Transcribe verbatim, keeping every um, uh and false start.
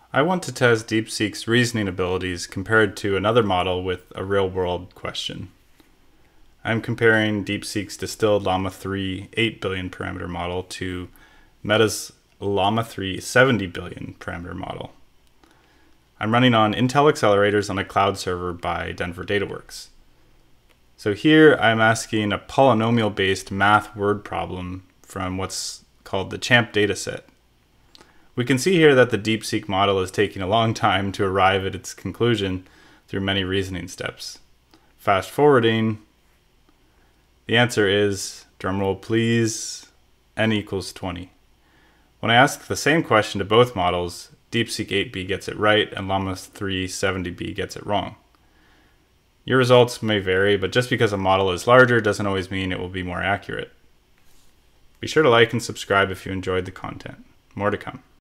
I want to test DeepSeek's reasoning abilities compared to another model with a real-world question. I'm comparing DeepSeek's distilled llama three eight billion parameter model to Meta's llama three seventy billion parameter model. I'm running on Intel accelerators on a cloud server by Denvr Dataworks. So here I'm asking a polynomial-based math word problem from what's called the CHAMP dataset. We can see here that the DeepSeek model is taking a long time to arrive at its conclusion through many reasoning steps. Fast forwarding, the answer is, drumroll please, n equals twenty. When I ask the same question to both models, DeepSeek eight B gets it right and llama three seventy B gets it wrong. Your results may vary, but just because a model is larger doesn't always mean it will be more accurate. Be sure to like and subscribe if you enjoyed the content. More to come.